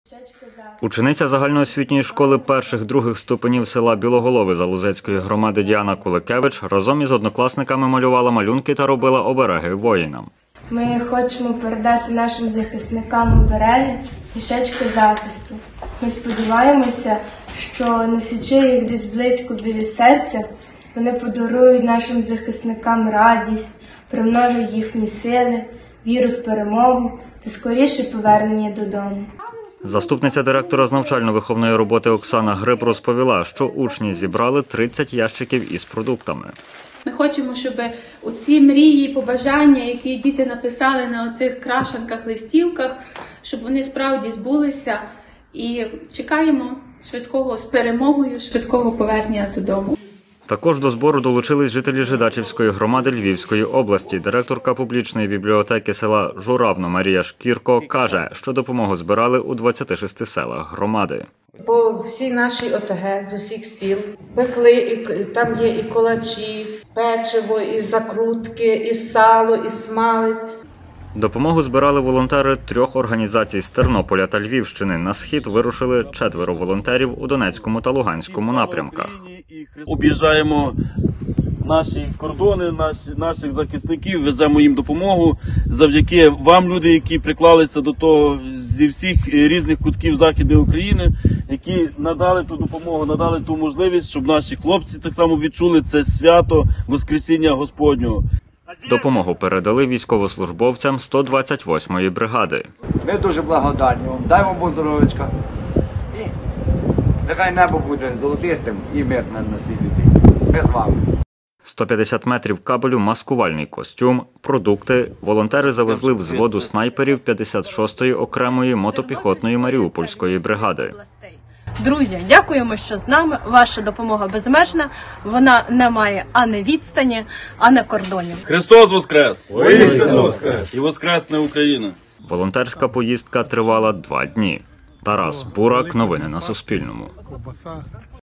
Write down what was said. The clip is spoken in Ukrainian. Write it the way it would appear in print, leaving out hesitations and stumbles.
Учениця загальноосвітньої школи перших-других ступенів села Білоголови Залузецької громади Діана Куликевич разом із однокласниками малювала малюнки та робила обереги воїнам. Ми хочемо передати нашим захисникам обереги, мішечки захисту. Ми сподіваємося, що носячи їх десь близько біля серця, вони подарують нашим захисникам радість, примножать їхні сили, віру в перемогу та скоріше повернення додому. Заступниця директора з навчально-виховної роботи Оксана Гриб розповіла, що учні зібрали 30 ящиків із продуктами. Ми хочемо, щоб оці мрії, побажання, які діти написали на оцих крашенках, листівках, щоб вони справді збулися. І чекаємо швидкого, з перемогою, швидкого повернення додому. Також до збору долучились жителі Жидачівської громади Львівської області. Директорка публічної бібліотеки села Журавно Марія Шкірко каже, що допомогу збирали у 26 селах громади. По всій нашій ОТГ, з усіх сіл, пекли, і там є і колачі, печиво, і закрутки, і сало, і смалець. Допомогу збирали волонтери 3 організацій з Тернополя та Львівщини. На схід вирушили 4 волонтерів у Донецькому та Луганському напрямках. Об'їжджаємо наші кордони, наших захисників, веземо їм допомогу. Завдяки вам, люди, які приклалися до того зі всіх різних кутків Західної України, які надали ту допомогу, надали ту можливість, щоб наші хлопці так само відчули це свято Воскресіння Господнього. Допомогу передали військовослужбовцям 128-ї бригади. Ми дуже благодарні вам, дай вам Бог здоров'ячка. І нехай небо буде золотистим і мирне на цій землі. Ми з вами. 150 метрів кабелю, маскувальний костюм, продукти. Волонтери завезли взводу снайперів 56-ї окремої мотопіхотної Маріупольської бригади. Друзі, дякуємо, що з нами. Ваша допомога безмежна. Вона не має ані відстані, ані кордонів. Христос Воскрес! Воістину Воскрес! І Воскресне Україна! Волонтерська поїздка тривала 2 дні. Тарас Бурак. Новини на Суспільному.